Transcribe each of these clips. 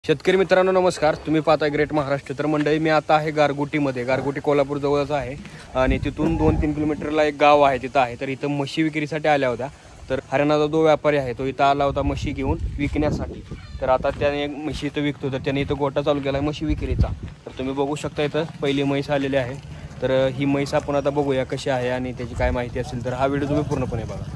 शेतकरी मित्रांनो नमस्कार, तुम्ही पाहताय ग्रेट महाराष्ट्र। तर मंडळी मी आता आहे गारगोटीमध्ये, गारगोटी कोल्हापूर जवळच आहे आणि तिथून 2-3 किलोमीटरला एक गाव आहे, तिथं आहे। तर इथं म्हशी विक्रीसाठी आल्या होत्या। तर हरियाणाचा जो व्यापारी आहे तो इथं आला होता म्हशी घेऊन विकण्यासाठी। तर आता त्याने म्हशी इथं विकतो, तर त्याने इथं गोठा चालू केला आहे म्हशी विक्रीचा। तर तुम्ही बघू शकता इथं पहिली म्हैस आलेली आहे। तर ही म्हैस आपण आता बघूया कशी आहे आणि त्याची काय माहिती असेल तर हा व्हिडिओ तुम्ही पूर्णपणे बघा।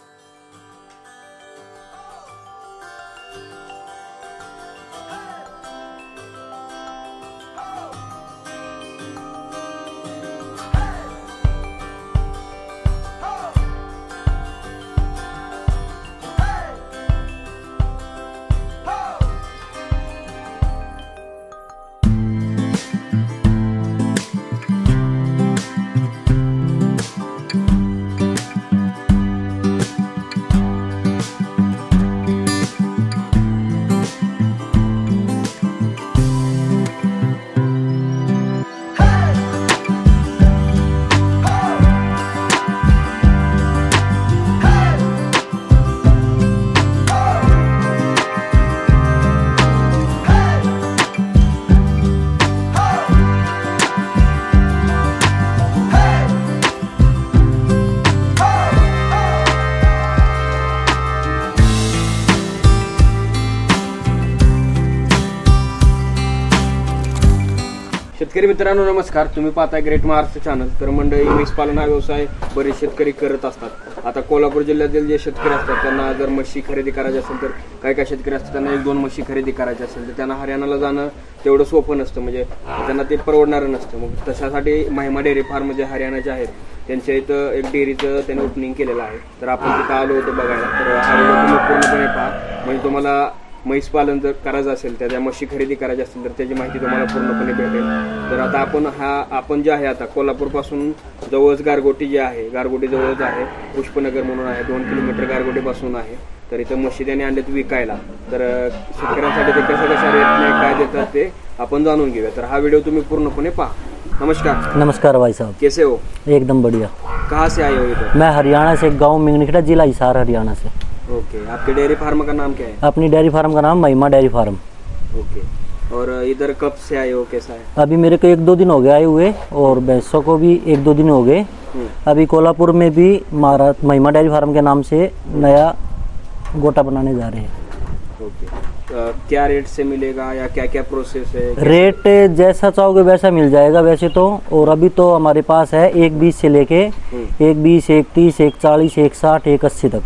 शेतकरी मित्रांनो नमस्कार, तुम्ही पाहताय ग्रेट महाराष्ट्र चॅनल। तर मंडळी म्हैस पालन हा व्यवसाय बरेच शेतकरी करत असतात। आता कोल्हापूर जिल्ह्यातील जे शेतकरी असतात त्यांना जर म्हशी खरेदी करायची असेल, तर काय शेतकरी असतात त्यांना 1-2 म्हशी खरेदी करायची असेल तर त्यांना हरियाणाला जाणं तेवढं सोपं नसतं, म्हणजे त्यांना ते परवडणारं नसतं। मग तशासाठी महिमा डेअरी फार्म जे हरियाणाचे आहेत त्यांच्या इथं एक डेअरीचं त्यांनी ओपनिंग केलेलं आहे। तर आपण तिथं आलो होतो बघायला। तर हा व्हिडिओ तुम्ही पूर्णपणे पहा, म्हणजे तुम्हाला म्हैस पालन जर करायचं असेल त्या म्हशी खरेदी करायची असेल तर त्याची माहिती तुम्हाला पूर्णपणे भेटेल। तर आता आपण जे आहे आता कोल्हापूर पासून जवळच गारगोटी जे आहे, गारगोटी जवळच आहे, पुष्पनगर म्हणून आहे, 2 किलोमीटर गारगोटी पासून आहे। तर इथं म्हशी त्याने आणल्यात विकायला। तर शेतकऱ्यांसाठी ते कशा रेटने काय देतात ते आपण जाणून घेऊया। तर हा व्हिडिओ तुम्ही पूर्णपणे पहा। नमस्कार। नमस्कार भाई साहब, कैसे हो? एकदम बढ़िया। कहाँ से आए हो इधर? मैं हरियाणा से, गांव मिंगनिखड़ा, जिला हिसार, हरियाणा से। ओके, आपके डेयरी फार्म का नाम क्या है? अपनी डेयरी फार्म का नाम महिमा डेयरी फार्म। ओके, और इधर कब से आए हो, कैसा है? अभी मेरे को 1-2 दिन हो गए आए हुए, और भैंसों को भी 1-2 दिन हो गए। अभी कोल्हापुर में भी महिमा डेयरी फार्म के नाम से नया गोटा बनाने जा रहे हैं। ओके, क्या रेट से मिलेगा या क्या क्या प्रोसेस है? रेट जैसा चाहोगे वैसा मिल जाएगा वैसे तो। और अभी तो हमारे पास है 1-20 से लेके 1-20, 1-30, 1-40, 1-60, 1-80 तक।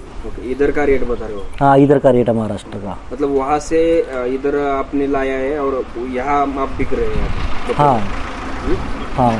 इधर का रेट बता रहे हो? हाँ, इधर का रेट है महाराष्ट्र का। मतलब वहाँ से इधर आपने लाया है और यहाँ आप बिक रहे हैं? हाँ हाँ,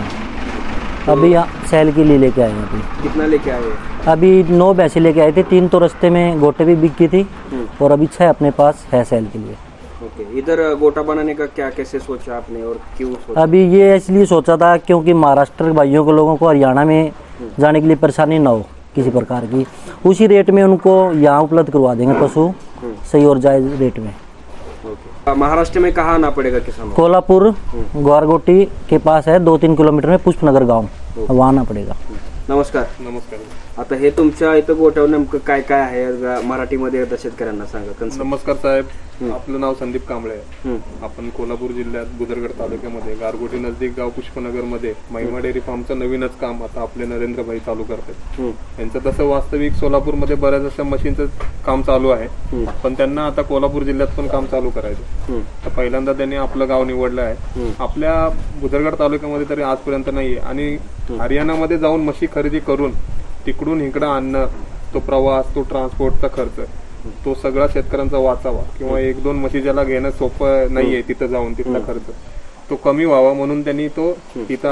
अभी यहाँ सेल के लिए लेके आए हैं। अभी कितना लेके आए? अभी 9 भैंसे लेके आए थे, 3 तो रास्ते में गोटे भी बिक गई थी, और अभी 6 अपने पास है सेल के लिए। ओके, इधर गोटा बनाने का क्या कैसे सोचा आपने और क्यों सोचा? अभी ये इसलिए सोचा था क्योंकि महाराष्ट्र भाइयों को, लोगों को हरियाणा में जाने के लिए परेशानी ना हो किसी प्रकार की। उसी रेट में उनको यहाँ उपलब्ध करवा देंगे पशु, सही और जायज रेट में। महाराष्ट्र में कहाँ आना पड़ेगा किसान? कोल्हापुर गारगोटी के पास है, 2-3 किलोमीटर में पुष्पनगर गाँव, वहाँ आना पड़ेगा। नमस्कार। नमस्कार। आता हे तुमच्या इथं गोठ्यावर नेमकं काय काय आहे मराठीमध्ये एकदा शेतकऱ्यांना सांगा। नमस्कार साहेब, आपलं नाव संदीप कांबळे आहे। आपण कोल्हापूर जिल्ह्यात बुदरगड तालुक्यामध्ये गारगोटी नजदीक गाव पुष्पनगर मध्ये महिमा डेअरी फार्मचं नवीनच काम आता आपले नरेंद्र भाई चालू करतात। त्यांचं तसं वास्तविक सोलापूरमध्ये बऱ्याच अशा मशीनचं काम चालू आहे, पण त्यांना आता कोल्हापूर जिल्ह्यात पण काम चालू करायचं। तर पहिल्यांदा त्यांनी आपलं गाव निवडलं आहे। आपल्या बुदरगड तालुक्यामध्ये तरी आजपर्यंत नाहीये, आणि हरियाणामध्ये जाऊन म्हशी खरेदी करून तिकडून इकडं आणणं, तो प्रवास, तो ट्रान्सपोर्टचा खर्च, तो सगळा शेतकऱ्यांचा वाचावा, किंवा 1-2 म्हशी ज्याला घेणं सोपं नाहीये तिथं जाऊन तिथला खर्च तो कमी व्हावा म्हणून त्यांनी तो तिथं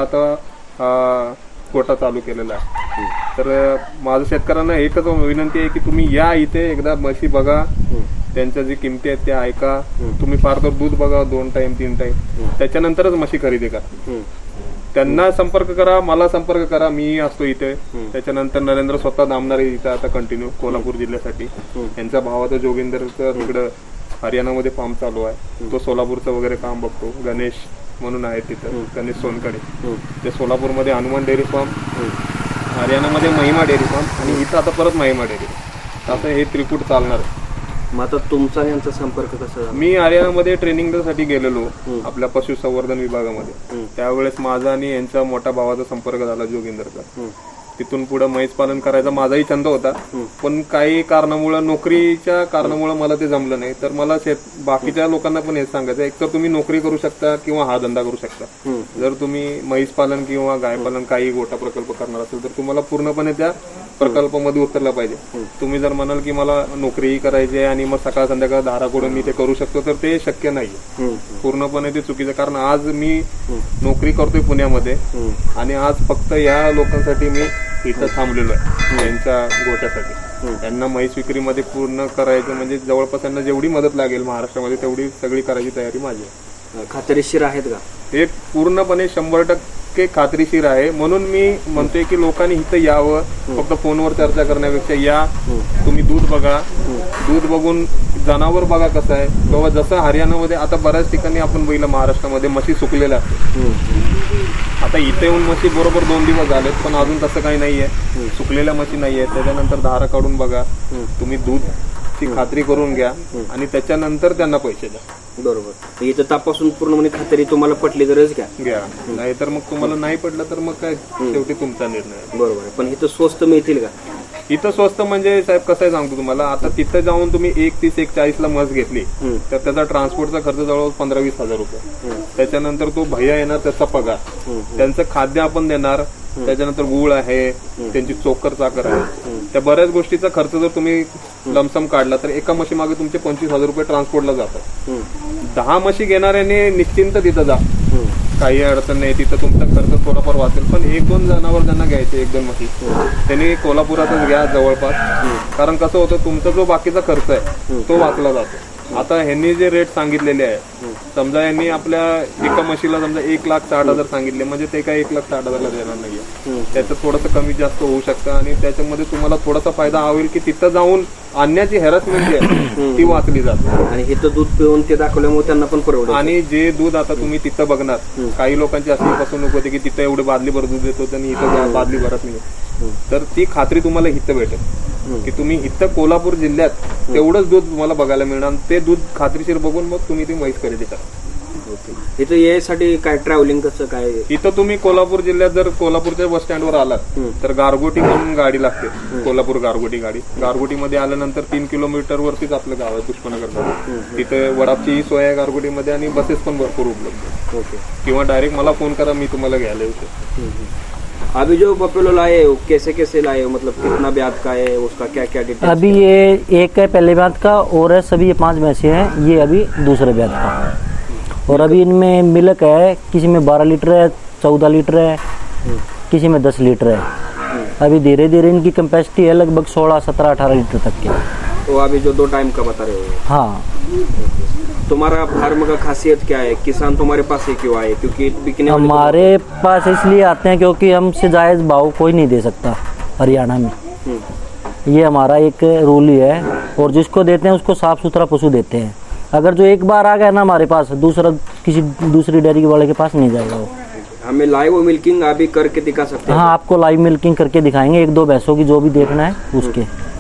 आता गोठा चालू केलेला आहे। तर माझं शेतकऱ्यांना एकच विनंती आहे की तुम्ही या इथे एकदा म्हशी बघा, त्यांच्या जी किमती आहेत त्या ऐका। तुम्ही फार तर दूध बघा 2 टाइम 3 टाइम, त्याच्यानंतरच म्हशी खरेदी करा। त्यांना संपर्क करा, मला संपर्क करा, मी असतो इथे। त्याच्यानंतर नरेंद्र स्वतः नामणार आहे इथं आता कंटिन्यू कोल्हापूर जिल्ह्यासाठी। त्यांच्या भावाचं जोगिंदरचं तिकडं हरियाणामध्ये फार्म चालू आहे, तो सोलापूरचं वगैरे काम बघतो। गणेश म्हणून आहे तिथं, गणेश सोनकडे, ते सोलापूरमध्ये हनुमान डेअरी फार्म, हरियाणामध्ये महिमा डेअरी फार्म, आणि इथं आता परत महिमा डेअरी। असं हे त्रिकूट चालणार। मग आता तुमचा आणि यांचा संपर्क कसा झाला? मी हरियाणामध्ये ट्रेनिंगसाठी गेलेलो आपल्या पशुसंवर्धन विभागामध्ये. त्यावेळेस माझा आणि यांचा मोठ्या भावाचा संपर्क झाला जोगिंदरचा. तिथून पुढे म्हैस पालन करायचा माझाही छंद होता, पण काही कारणामुळे, नोकरीच्या कारणामुळे मला ते जमलं नाही. तर मला बाकीच्या लोकांना पण हेच सांगायचं, एक तर तुम्ही नोकरी करू शकता किंवा हा धंदा करू शकता. जर तुम्ही म्हैस पालन किंवा गाय पालन काही गोटा प्रकल्प करणार असेल तर तुम्हाला पूर्णपणे त्या प्रकल्पामध्ये उतरला पाहिजे. तुम्ही जर म्हणाल की मला नोकरीही करायची आहे आणि मग सकाळ संध्याकाळ धाराकडून मी ते करू शकतो, तर ते शक्य नाही. पूर्णपणे ते चुकीचं. कारण आज मी नोकरी करतोय पुण्यामध्ये आणि आज फक्त या लोकांसाठी मी इथं थांबलेलो आहे, यांच्या गोट्यासाठी. त्यांना म्हैस विक्रीमध्ये पूर्ण करायचं म्हणजे जवळपास त्यांना जेवढी मदत लागेल महाराष्ट्रामध्ये तेवढी सगळी करायची तयारी माझी आहे. खात्रीशीर आहेत का? हे पूर्णपणे 100% खात्रीशीर आहे. म्हणून मी म्हणतोय की लोकांनी इथं यावं, फक्त फोनवर चर्चा करण्यापेक्षा या, तुम्ही दूध बघा, दूध बघून जनावर बघा कसं आहे. किंवा जसं हरियाणामध्ये आता बऱ्याच ठिकाणी आपण बघितलं महाराष्ट्रामध्ये म्हशी सुकलेल्या असतात. आता इथे येऊन म्हशी बरोबर 2 दिवस झालेत, पण अजून तसं काही नाहीये, सुकलेल्या म्हशी नाहीये. त्याच्यानंतर धारा काढून बघा, तुम्ही दूधची खात्री करून घ्या आणि त्याच्यानंतर त्यांना पैसे द्या. बरोबर. इथं तपासून पूर्णपणे खात्री तुम्हाला पटली तरच घ्या. नाही तर मग तुम्हाला नाही पडलं तर मग काय, शेवटी तुमचा निर्णय. बरोबर. पण इथं स्वस्त मिळतील का? इथं स्वस्त म्हणजे साहेब कसं आहे सांगतो तुम्हाला, आता तिथं जाऊन तुम्ही 130-140 ला म्हस घेतली तर त्याचा ट्रान्सपोर्टचा खर्च जवळपास 15-20 हजार रुपये. त्याच्यानंतर तो भैया येणार, त्याचा पगार, त्यांचं खाद्य आपण देणार, त्याच्यानंतर गुळ आहे, त्यांची चोकर चाकर आहे, त्या बऱ्याच गोष्टीचा खर्च जर तुम्ही लमसम काढला तर एका म्हशी मागे तुमचे 25,000 रुपये ट्रान्सपोर्टला जातात. 10 म्हशी घेणाऱ्याने निश्चिंत तिथं जा, काही अडचण नाही, तिथं तुमचा खर्च थोडाफार वाचेल. पण 1-2 जनावर ज्यांना घ्यायचे, 1-2 म्हशी, त्यांनी कोल्हापुरातच घ्या जवळपास. कारण कसं होतं, तुमचा जो बाकीचा खर्च आहे तो वाचला जातो. आता ह्यांनी जे रेट सांगितलेले आहे, समजा यांनी आपल्या एका म्हशीला समजा 1,60,000 सांगितले, म्हणजे ते काय 1,60,000 देणार नाहीये. त्याचं थोडंसं कमी जास्त होऊ शकतं आणि त्याच्यामध्ये तुम्हाला थोडासा फायदा होईल की तिथं जाऊन आणण्याची हॅरसमेंट जी आहे ती वाचली जाते. आणि इथं दूध पिऊन ते दाखवल्यामुळे त्यांना पण परवडेल. आणि जे दूध आता तुम्ही तिथं बघणार, काही लोकांची अशी फसवणूक होते की तिथं एवढे बादली भर दूध देतो आणि इथं बादली भरत नाही. तर ती खात्री तुम्हाला इथं भेटेल की तुम्ही इथं कोल्हापूर जिल्ह्यात तेवढंच दूध तुम्हाला बघायला मिळणार. ते दूध खात्रीशीर बघून मग तुम्ही ती म्हैस खरेदी करा. इथं यासाठी काय ट्रॅव्हलिंग कसं काय? इथं तुम्ही कोल्हापूर जिल्ह्यात जर कोल्हापूरच्या बस स्टँडवर आलात तर गारगोटी म्हणून गाडी लागते, कोल्हापूर गारगोटी गाडी. गारगोटीमध्ये आल्यानंतर 3 किलोमीटर वरतीच आपलं गाव आहे पुष्पनगर. तिथे वडापची ही सोय आहे गारगोटीमध्ये आणि बसेस पण भरपूर उपलब्ध. ओके. किंवा डायरेक्ट मला फोन करा, मी तुम्हाला घ्यायला येऊ शकतो. अभी जो बफेलो लाए हो कैसे लाए हो, मतलब कितना ब्याज का है, उसका क्या क्या डिटेल? अभी ये एक है पहले ब्याज का और है सभी ये 5 भैंसे हैं, ये अभी दूसरे ब्याज का. और अभी इनमें मिल्क है, किसी में 12 लीटर है, 14 लीटर है, किसी में 10 लीटर है. अभी धीरे धीरे इनकी कैपेसिटी है लगभग 16, 17, 18 लीटर तक की. तो अभी जो 2 टाइम का बता रहे हो? हाँ. तुम्हारा फार्म का खासियत क्या है? किसान तुम्हारे पास ही क्यों आए? क्योंकि बिकने वाले हमारे पास इसलिए आते हैं क्योंकि हमसे जायज़ भाव कोई नहीं दे सकता हरियाणा में. ये हमारा एक रूल ही है. और जिसको देते हैं उसको साफ सुथरा पशु देते हैं. अगर जो एक बार आ गया ना हमारे पास, दूसरा किसी दूसरी डेयरी वाले के पास नहीं जाएगा वो. हमें लाइव मिल्किंग अभी करके दिखा सकते हैं? हाँ, आपको लाइव मिल्किंग करके दिखाएंगे, 1-2 भैंसों की जो भी देखना है उसके.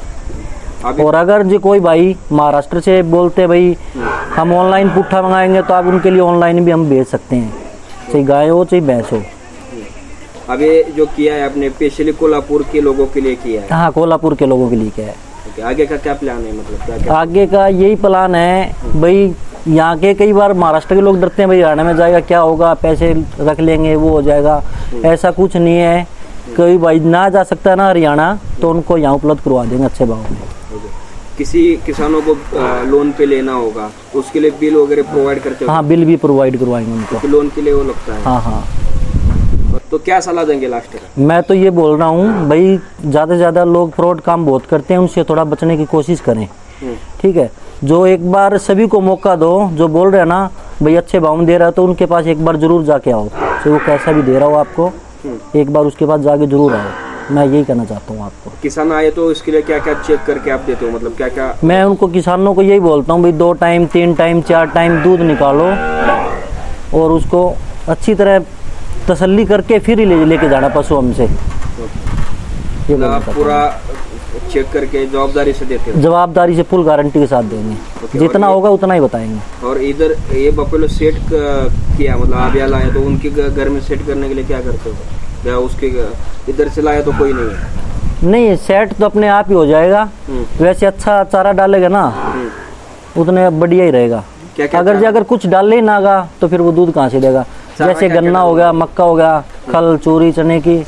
और अगर जो कोई भाई महाराष्ट्र से बोलते भाई हम ऑनलाइन पुट्ठा मंगाएंगे तो आप उनके लिए ऑनलाइन भी हम भेज सकते हैं, चाहे गाय हो चाहे भैंस हो. अभी जो किया है आपने स्पेशली कोल्हापुर के लोगों के लिए किया है? हाँ, कोल्हापुर के लोगों के लिए क्या है. आगे का क्या प्लान है, मतलब क्या? आगे का यही प्लान है भाई. यहाँ के कई बार महाराष्ट्र के लोग डरते हैं भाई हरियाणा में जाएगा क्या होगा, पैसे रख लेंगे वो हो जाएगा. ऐसा कुछ नहीं है. कोई भाई ना जा सकता है ना हरियाणा तो उनको यहाँ उपलब्ध करवा देंगे अच्छे भाव में. किसी किसानों को लोन पे लेना होगा, उसके लिए बिल वगैरह प्रोवाइड करते हो? हाँ, बिल भी प्रोवाइड करवाएंगे उनको. तो लोन के लिए वो लगता है? हाँ हाँ. तो क्या सलाह देंगे लास्ट का? मैं तो ये बोल रहा हूँ भाई, ज़्यादा से ज़्यादा लोग फ्रॉड काम बहुत करते हैं, उनसे थोड़ा बचने की कोशिश करें. ठीक है. जो एक बार सभी को मौका दो, जो बोल रहे हैं ना भाई अच्छे भाव में दे रहा है तो उनके पास एक बार जरूर जाके आओ, चाहे वो कैसा भी दे रहा हो आपको, एक बार उसके पास जाके जरूर आओ. मैं यही कहना चाहता हूँ आपको. किसान आए तो इसके लिए क्या क्या चेक करके आप देते हो, मतलब क्या क्या? मैं उनको किसानों को यही बोलता हूँ भाई 2 टाइम 3 टाइम 4 टाइम दूध निकालो और उसको अच्छी तरह तसल्ली करके फिर ही लेके जाना पशु हमसे. ये पूरा चेक करके जवाबदारी से देते हो? जवाबदारी से फुल गारंटी के साथ देंगे, जितना होगा उतना ही बताएंगे। और इधर ये बफेलो सेट किया, मतलब आप यहाँ लाए तो उनके घर में सेट करने के लिए क्या करते हो, या उसके इधर से लाया तो कोई नहीं है? नहीं, सेट तो अपने आप ही हो जाएगा। वैसे अच्छा चारा डालेगा ना उतने बढ़िया ही रहेगा। क्या अगर कुछ डाले ही ना गा तो फिर वो दूध कहाँ से देगा। जैसे गन्ना हो गया, मक्का हो गया, खल चोरी चने की,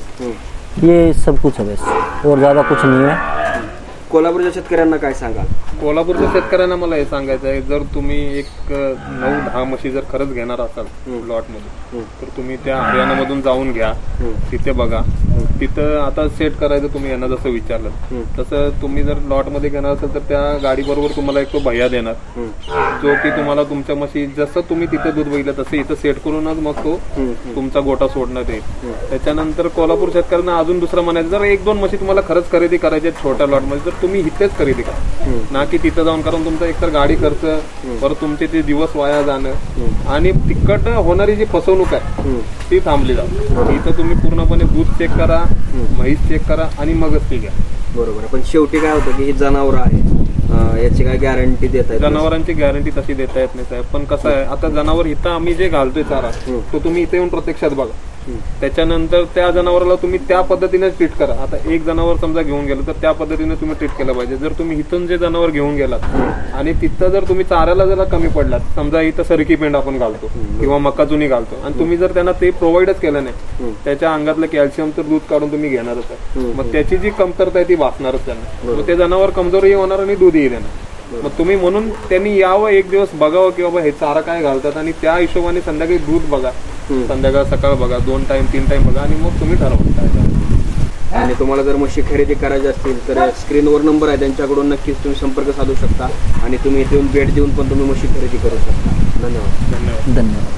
ये सब कुछ है वैसे, और ज्यादा कुछ नहीं है। कोल्हापूरच्या शेतकऱ्यांना काय सांगाल? कोल्हापूरच्या शेतकऱ्यांना मला हे सांगायचं आहे, जर तुम्ही एक 9-10 म्हशी जर खरंच घेणार असाल लॉट मध्ये, तर तुम्ही त्या हरियाणामधून जाऊन घ्या, तिथे बघा. तिथं आता सेट करायचं तुम्ही यांना जसं विचारलं तसं तुम्ही जर लॉट मध्ये घेणार असाल तर त्या गाडी बरोबर तुम्हाला एक तो भैया देणार, जो की तुम्हाला तुमच्या म्हशी जसं तुम्ही तिथे दूध बघितलं तसं इथं सेट करूनच मग तो तुमचा गोटा सोडण्यात येईल. त्याच्यानंतर कोल्हापूर शेतकऱ्यांना अजून दुसरं म्हणायचं, जर 1-2 म्हशी तुम्हाला खरंच खरेदी करायची छोट्या लॉट मध्ये, तर तुम्ही इथेच खरेदी करा, ना की तिथं जाऊन. कारण तुमचा एकतर गाडी खर्च, परत तुमचे ते दिवस वाया जाणं आणि तिकट होणारी जी फसवणूक आहे ती थांबली जाते. इथं तुम्ही पूर्णपणे दूध चेक करा, म्हैस चेक करा आणि मगच ती घ्या. बरोबर. पण शेवटी काय होतं की ही जनावर आहे, याची काय गॅरंटी देता येत? जनावरांची गॅरंटी तशी देता येत नाही साहेब. पण कसं आहे, आता जनावर इथं आम्ही जे घालतोय चारा तो तुम्ही इथे येऊन प्रत्यक्षात बघा. त्याच्यानंतर त्या जनावराला तुम्ही त्या पद्धतीने ट्रीट करा. आता एक जनावर समजा घेऊन गेलं तर त्या पद्धतीने तुम्ही ट्रीट केलं पाहिजे. जर तुम्ही इथून जे जनावर घेऊन गेलात आणि तिथं जर तुम्ही चाऱ्याला जरा कमी पडलात, समजा इथं सरकी पेंड आपण घालतो किंवा मका चुनी घालतो, आणि तुम्ही जर त्यांना ते प्रोव्हाइडच केलं नाही, त्याच्या अंगातलं कॅल्शियम तर दूध काढून तुम्ही घेणारच आहे. मग त्याची जी कमतरता आहे ती भासणारच त्यांना. मग ते जनावर कमजोरही होणार आणि दूधही देणार. मग तुम्ही म्हणून त्यांनी यावं, एक दिवस बघावं की बाबा हे चारा काय घालतात, आणि त्या हिशोबाने संध्याकाळी दूध बघा, संध्याकाळ सकाळ बघा, 2 टाइम 3 टाइम बघा, आणि मग तुम्ही ठरवा काय. आणि तुम्हाला जर म्हशी खरेदी करायची असतील तर स्क्रीनवर नंबर आहे, त्यांच्याकडून नक्कीच तुम्ही संपर्क साधू शकता आणि तुम्ही इथे येऊन भेट देऊन पण तुम्ही म्हशी खरेदी करू शकता. धन्यवाद. धन्यवाद. धन्यवाद.